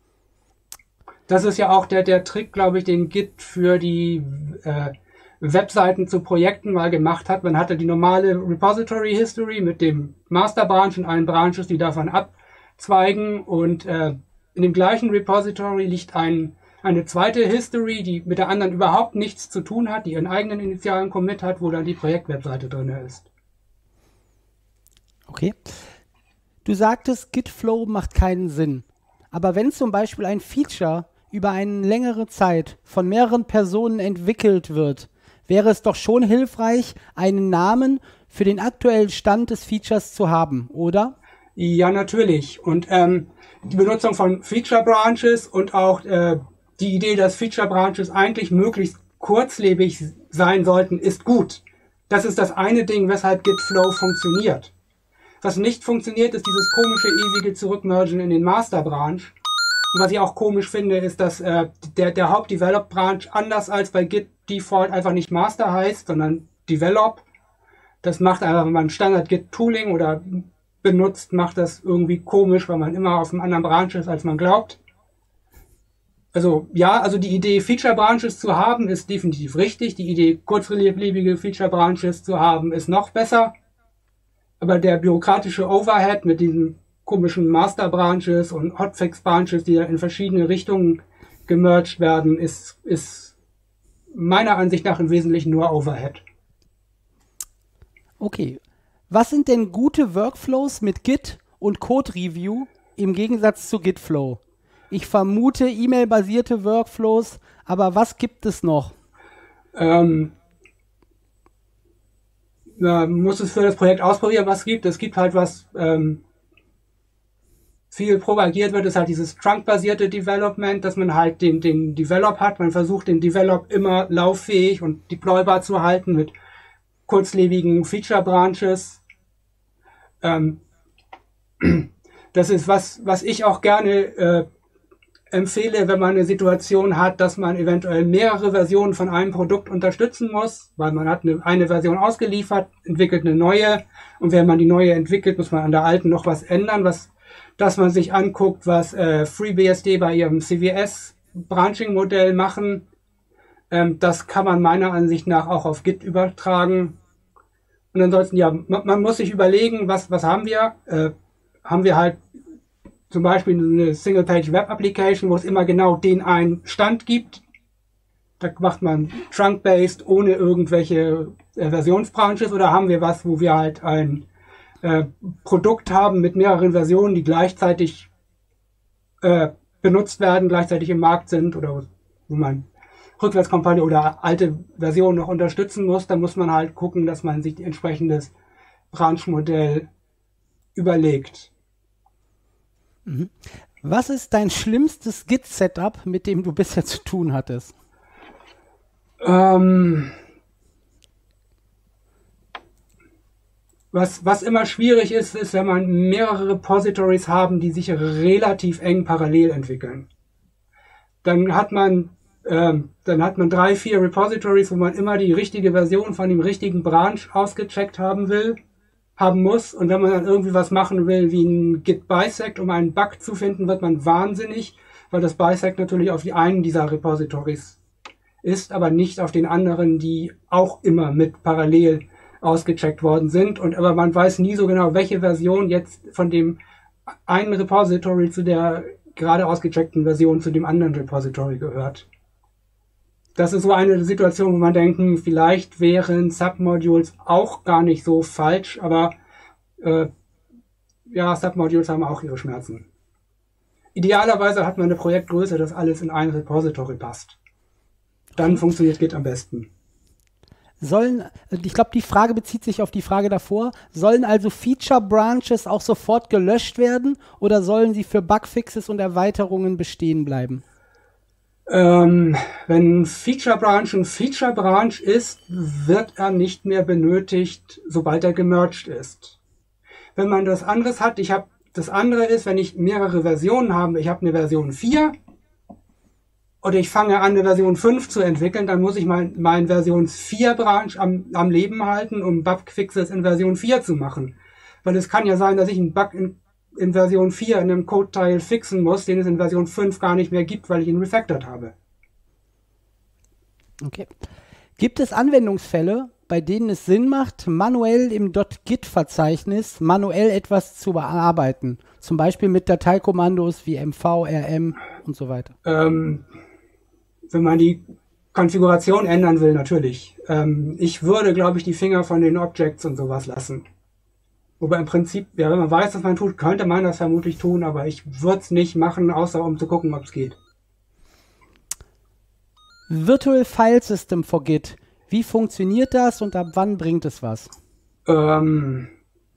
Das ist ja auch der, der Trick, glaube ich, den Git für die äh, Webseiten zu Projekten mal gemacht hat. Man hatte die normale Repository History mit dem Master Branch und allen Branches, die davon abzweigen. Und äh, in dem gleichen Repository liegt ein, eine zweite History, die mit der anderen überhaupt nichts zu tun hat, die ihren eigenen initialen Commit hat, wo dann die Projektwebseite drin ist. Okay. Du sagtest, Git Flow macht keinen Sinn. Aber wenn zum Beispiel ein Feature über eine längere Zeit von mehreren Personen entwickelt wird, wäre es doch schon hilfreich, einen Namen für den aktuellen Stand des Features zu haben, oder? Ja, natürlich. Und ähm, die Benutzung von Feature Branches und auch äh, die Idee, dass Feature Branches eigentlich möglichst kurzlebig sein sollten, ist gut. Das ist das eine Ding, weshalb Git Flow funktioniert. Was nicht funktioniert, ist dieses komische, ewige Zurückmergen in den Master-Branch. Und was ich auch komisch finde, ist, dass äh, der, der Haupt-Develop-Branch anders als bei Git Default einfach nicht Master heißt, sondern Develop. Das macht einfach, wenn man Standard-Git-Tooling oder benutzt, macht das irgendwie komisch, weil man immer auf einem anderen Branch ist, als man glaubt. Also ja, also die Idee, Feature-Branches zu haben, ist definitiv richtig. Die Idee, kurzlebige Feature-Branches zu haben, ist noch besser. Aber der bürokratische Overhead mit diesen komischen Master-Branches und Hotfix-Branches, die in verschiedene Richtungen gemerged werden, ist, ist meiner Ansicht nach im Wesentlichen nur Overhead. Okay. Was sind denn gute Workflows mit Git und Code-Review im Gegensatz zu Gitflow? Ich vermute E-Mail-basierte Workflows, aber was gibt es noch? Ähm, man muss es für das Projekt ausprobieren, was es gibt. Es gibt halt was, ähm, viel propagiert wird, ist halt dieses Trunk-basierte Development, dass man halt den, den Develop hat. Man versucht, den Develop immer lauffähig und deploybar zu halten mit kurzlebigen Feature-Branches. Ähm, das ist was, was ich auch gerne äh, empfehle, wenn man eine Situation hat, dass man eventuell mehrere Versionen von einem Produkt unterstützen muss, weil man hat eine, eine Version ausgeliefert, entwickelt eine neue und wenn man die neue entwickelt, muss man an der alten noch was ändern, was dass man sich anguckt, was äh, FreeBSD bei ihrem C V S-Branching-Modell machen. Ähm, das kann man meiner Ansicht nach auch auf Git übertragen. Und ansonsten, ja, man, man muss sich überlegen, was, was haben wir? Äh, haben wir halt zum Beispiel eine Single-Page-Web-Application, wo es immer genau den einen Stand gibt. Da macht man Trunk-based ohne irgendwelche äh, Versionsbranches. Oder haben wir was, wo wir halt ein äh, Produkt haben mit mehreren Versionen, die gleichzeitig äh, benutzt werden, gleichzeitig im Markt sind oder wo man Rückwärtskompatibel oder alte Versionen noch unterstützen muss, dann muss man halt gucken, dass man sich entsprechendes Branchmodell überlegt. Mhm. Was ist dein schlimmstes Git-Setup, mit dem du bisher zu tun hattest? Ähm, was, was immer schwierig ist, ist, wenn man mehrere Repositories haben, die sich relativ eng parallel entwickeln. Dann hat man Ähm, dann hat man drei, vier Repositories, wo man immer die richtige Version von dem richtigen Branch ausgecheckt haben will, haben muss. Und wenn man dann irgendwie was machen will, wie ein Git Bisect, um einen Bug zu finden, wird man wahnsinnig, weil das Bisect natürlich auf die einen dieser Repositories ist, aber nicht auf den anderen, die auch immer mit parallel ausgecheckt worden sind. Und aber man weiß nie so genau, welche Version jetzt von dem einen Repository zu der gerade ausgecheckten Version zu dem anderen Repository gehört. Das ist so eine Situation, wo man denken, vielleicht wären Submodules auch gar nicht so falsch, aber äh, ja, Submodules haben auch ihre Schmerzen. Idealerweise hat man eine Projektgröße, dass alles in ein Repository passt. Dann funktioniert Git am besten. Sollen, ich glaube, die Frage bezieht sich auf die Frage davor, sollen also Feature-Branches auch sofort gelöscht werden oder sollen sie für Bugfixes und Erweiterungen bestehen bleiben? Ähm, wenn ein Feature Branch ein Feature Branch ist, wird er nicht mehr benötigt, sobald er gemerged ist. Wenn man das anderes hat, ich habe das andere ist, wenn ich mehrere Versionen habe, ich habe eine Version vier oder ich fange an, eine Version fünf zu entwickeln, dann muss ich mein, mein Version vier Branch am, am Leben halten, um Bugfixes in Version vier zu machen. Weil es kann ja sein, dass ich einen Bug in in Version vier in einem Code-Teil fixen muss, den es in Version fünf gar nicht mehr gibt, weil ich ihn refactored habe. Okay. Gibt es Anwendungsfälle, bei denen es Sinn macht, manuell im .git-Verzeichnis manuell etwas zu bearbeiten? Zum Beispiel mit Dateikommandos wie M V, R M und so weiter. Ähm, wenn man die Konfiguration ändern will, natürlich. Ähm, ich würde, glaube ich, die Finger von den Objects und sowas lassen. Wobei im Prinzip, ja, wenn man weiß, was man tut, könnte man das vermutlich tun, aber ich würde es nicht machen, außer um zu gucken, ob es geht. Virtual File System for Git. Wie funktioniert das und ab wann bringt es was? Ähm,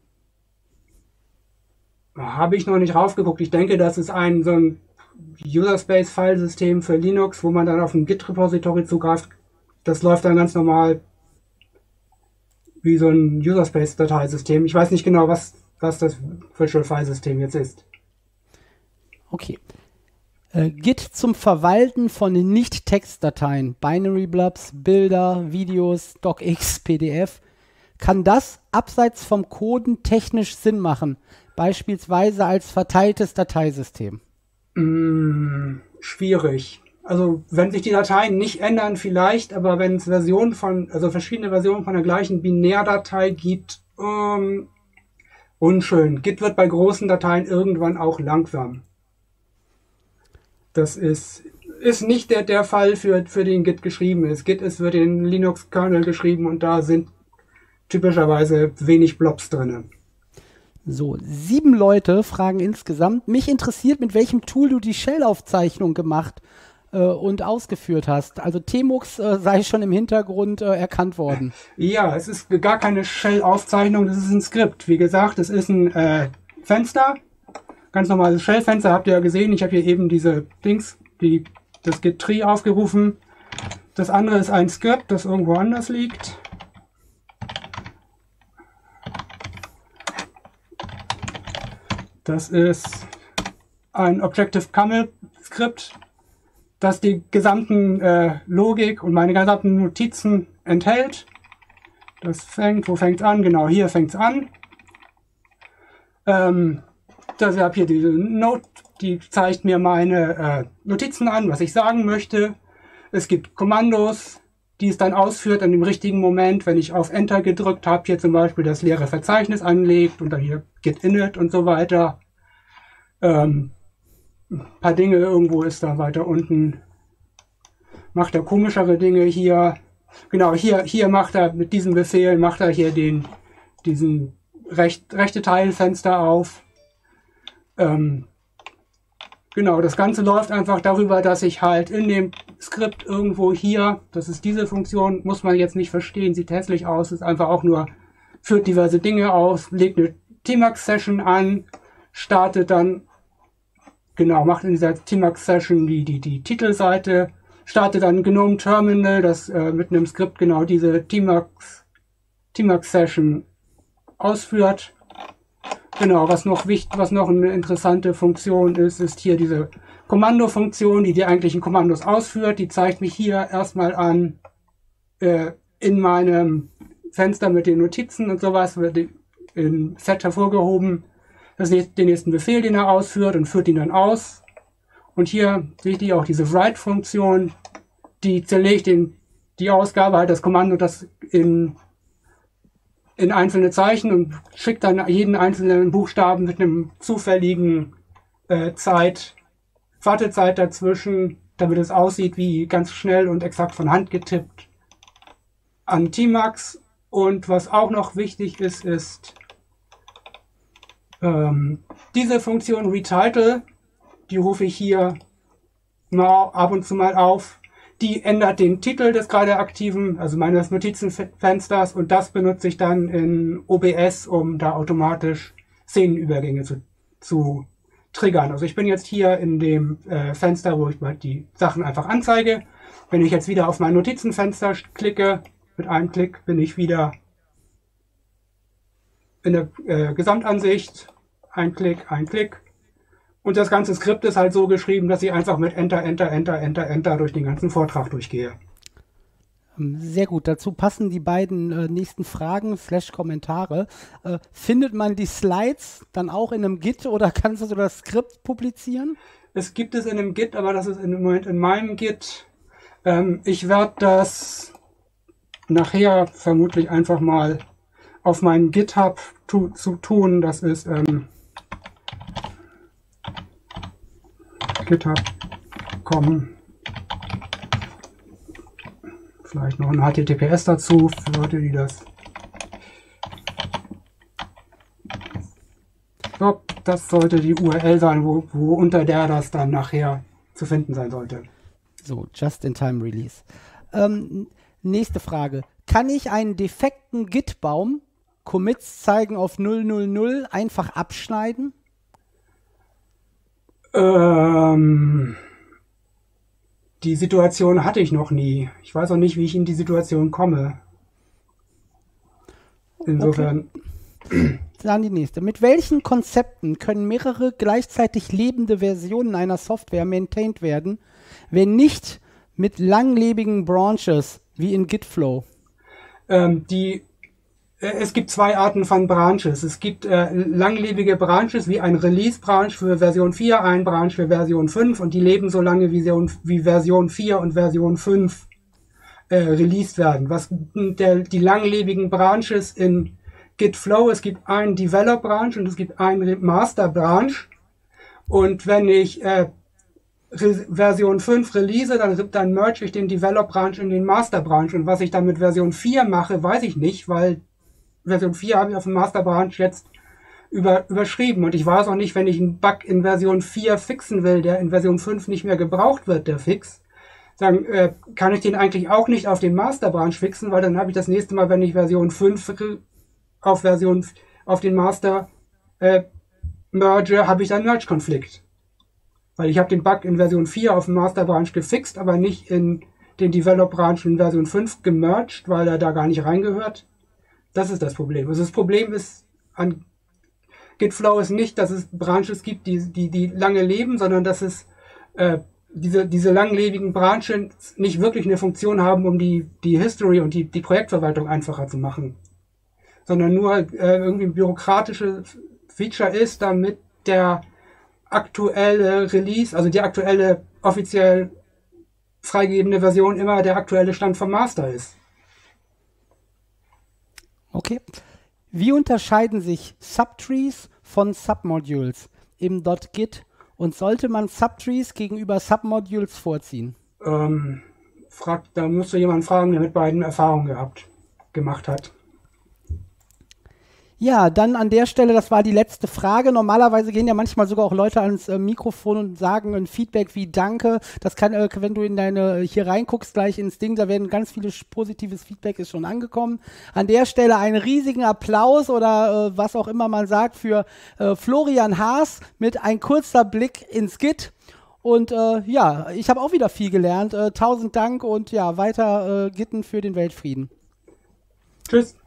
habe ich noch nicht raufgeguckt. Ich denke, das ist ein so ein User-Space-File-System für Linux, wo man dann auf ein Git-Repository zugreift. Das läuft dann ganz normal wie so ein User-Space-Dateisystem. Ich weiß nicht genau, was was das Virtual File System jetzt ist. Okay. Äh, Git zum Verwalten von Nicht-Textdateien, Binary Blobs, Bilder, Videos, DocX, P D F. Kann das abseits vom Coden technisch Sinn machen? Beispielsweise als verteiltes Dateisystem? Mm, schwierig. Also wenn sich die Dateien nicht ändern, vielleicht, aber wenn es Versionen von, also verschiedene Versionen von der gleichen Binärdatei gibt, ähm, unschön. Git wird bei großen Dateien irgendwann auch langsam. Das ist, ist nicht der, der Fall, für, für den Git geschrieben ist. Git ist für den Linux-Kernel geschrieben und da sind typischerweise wenig Blobs drin. So, sieben Leute fragen insgesamt. Mich interessiert, mit welchem Tool du die Shell-Aufzeichnung gemacht äh, und ausgeführt hast. Also Tmux äh, sei schon im Hintergrund äh, erkannt worden. Ja, es ist gar keine Shell-Aufzeichnung, das ist ein Skript. Wie gesagt, es ist ein äh, Fenster. Ganz normales Shell-Fenster, habt ihr ja gesehen. Ich habe hier eben diese Dings, die, das Git-Tree aufgerufen. Das andere ist ein Skript, das irgendwo anders liegt. Das ist ein Objective-Camel-Skript, das die gesamten äh, Logik und meine gesamten Notizen enthält. Das fängt, wo fängt es an? Genau, hier fängt es an. Ähm, das, ich habe hier diese Note, die zeigt mir meine äh, Notizen an, was ich sagen möchte. Es gibt Kommandos, die es dann ausführt in dem richtigen Moment, wenn ich auf Enter gedrückt habe, hier zum Beispiel das leere Verzeichnis anlegt und dann hier git init und so weiter. Ähm, ein paar Dinge, irgendwo ist da weiter unten, macht er komischere Dinge hier. Genau, hier, hier macht er mit diesem Befehl, macht er hier den, diesen recht, rechte Teilfenster auf. Ähm, genau, das Ganze läuft einfach darüber, dass ich halt in dem Skript irgendwo hier, das ist diese Funktion, muss man jetzt nicht verstehen, sieht hässlich aus, ist einfach auch nur, führt diverse Dinge aus, legt eine Tmux-Session an, startet dann, genau, macht in dieser Tmux-Session die, die, die Titelseite, startet dann GNOME Terminal, das äh, mit einem Skript genau diese Tmux, Tmux-Session ausführt. Genau, was noch wichtig, was noch eine interessante Funktion ist, ist hier diese Kommandofunktion, die die eigentlichen Kommandos ausführt. Die zeigt mich hier erstmal an äh, in meinem Fenster mit den Notizen und sowas, wird in Fett hervorgehoben. Das ist den nächsten Befehl, den er ausführt und führt ihn dann aus. Und hier seht ihr auch diese Write-Funktion, die zerlegt den, die Ausgabe, halt das Kommando, das in in einzelne Zeichen und schickt dann jeden einzelnen Buchstaben mit einem zufälligen äh, Zeit, Wartezeit dazwischen, damit es aussieht wie ganz schnell und exakt von Hand getippt an Tmux. Und was auch noch wichtig ist, ist ähm, diese Funktion Retitle, die rufe ich hier mal ab und zu mal auf. Die ändert den Titel des gerade aktiven, also meines Notizenfensters, und das benutze ich dann in O B S, um da automatisch Szenenübergänge zu, zu triggern. Also ich bin jetzt hier in dem äh, Fenster, wo ich mal die Sachen einfach anzeige. Wenn ich jetzt wieder auf mein Notizenfenster klicke, mit einem Klick bin ich wieder in der äh, Gesamtansicht. Ein Klick, ein Klick. Und das ganze Skript ist halt so geschrieben, dass ich einfach mit Enter, Enter, Enter, Enter, Enter durch den ganzen Vortrag durchgehe. Sehr gut, dazu passen die beiden äh, nächsten Fragen slash Kommentare. Äh, findet man die Slides dann auch in einem Git oder kannst du das Skript publizieren? Es gibt es in einem Git, aber das ist im Moment in meinem Git. Ähm, ich werde das nachher vermutlich einfach mal auf meinen GitHub tu zu tun. Das ist ähm, GitHub punkt com. Vielleicht noch ein H T T P S dazu für Leute, die das. So, das sollte die U R L sein, wo, wo unter der das dann nachher zu finden sein sollte. So, Just-in-Time-Release. Ähm, nächste Frage. Kann ich einen defekten Git-Baum, Commits zeigen auf null null null, einfach abschneiden? Ähm, die Situation hatte ich noch nie. Ich weiß auch nicht, wie ich in die Situation komme. Insofern. Okay. Dann die nächste. Mit welchen Konzepten können mehrere gleichzeitig lebende Versionen einer Software maintained werden, wenn nicht mit langlebigen Branches wie in Gitflow? Ähm, die, äh, es gibt zwei Arten von Branches. Es gibt äh, langlebige Branches wie ein Release-Branch für Version vier, ein Branch für Version fünf und die leben so lange wie, Version, wie Version vier und Version fünf äh, released werden. Was der, die langlebigen Branches in Gitflow, es gibt einen Develop-Branch und es gibt einen Master-Branch. Und wenn ich äh, Version fünf release, dann, dann merge ich den Develop-Branch in den Master-Branch. Und was ich dann mit Version vier mache, weiß ich nicht, weil Version vier habe ich auf dem Master-Branch jetzt über, überschrieben. Und ich weiß auch nicht, wenn ich einen Bug in Version vier fixen will, der in Version fünf nicht mehr gebraucht wird, der Fix, dann äh, kann ich den eigentlich auch nicht auf dem Master-Branch fixen, weil dann habe ich das nächste Mal, wenn ich Version fünf auf Version, auf den Master äh, merge, habe ich dann Merge-Konflikt. Weil ich habe den Bug in Version vier auf dem Master Branch gefixt, aber nicht in den Develop Branch in Version fünf gemerged, weil er da gar nicht reingehört. Das ist das Problem. Also das Problem ist an Gitflow ist nicht, dass es Branches gibt, die, die, die lange leben, sondern dass es äh, diese, diese langlebigen Branches nicht wirklich eine Funktion haben, um die, die History und die, die Projektverwaltung einfacher zu machen. Sondern nur äh, irgendwie ein bürokratisches Feature ist, damit der aktuelle Release, also die aktuelle offiziell freigegebene Version immer der aktuelle Stand vom Master ist. Okay. Wie unterscheiden sich Subtrees von Submodules im .git und sollte man Subtrees gegenüber Submodules vorziehen? Ähm, fragt, da musst du jemanden fragen, der mit beiden Erfahrungen gehabt, gemacht hat. Ja, dann an der Stelle, das war die letzte Frage. Normalerweise gehen ja manchmal sogar auch Leute ans äh, Mikrofon und sagen ein Feedback wie Danke. Das kann, äh, wenn du in deine, hier reinguckst, gleich ins Ding, da werden ganz viele positives Feedback ist schon angekommen. An der Stelle einen riesigen Applaus oder äh, was auch immer man sagt für äh, Florian Haas mit ein kurzer Blick ins Git. Und äh, ja, ich habe auch wieder viel gelernt. Äh, tausend Dank und ja, weiter äh, Gitten für den Weltfrieden. Tschüss.